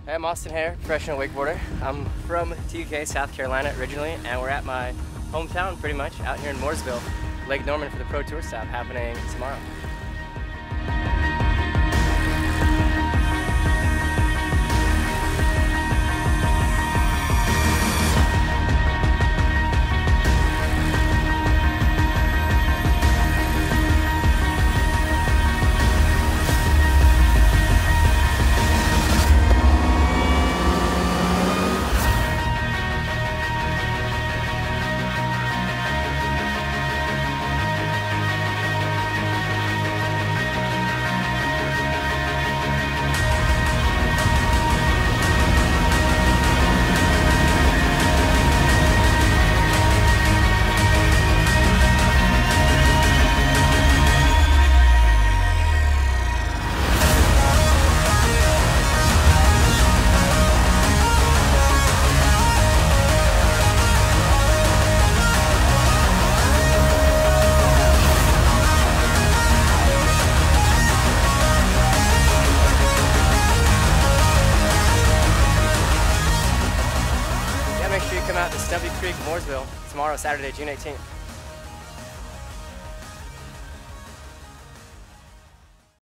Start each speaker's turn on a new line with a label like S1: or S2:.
S1: Hey, I'm Austin Hare, professional wakeboarder. I'm from TUK, South Carolina originally, and we're at my hometown pretty much, out here in Mooresville, Lake Norman for the Pro Tour stop happening tomorrow. Make sure you come out to Stumpy Creek, Mooresville tomorrow, Saturday, June 18th.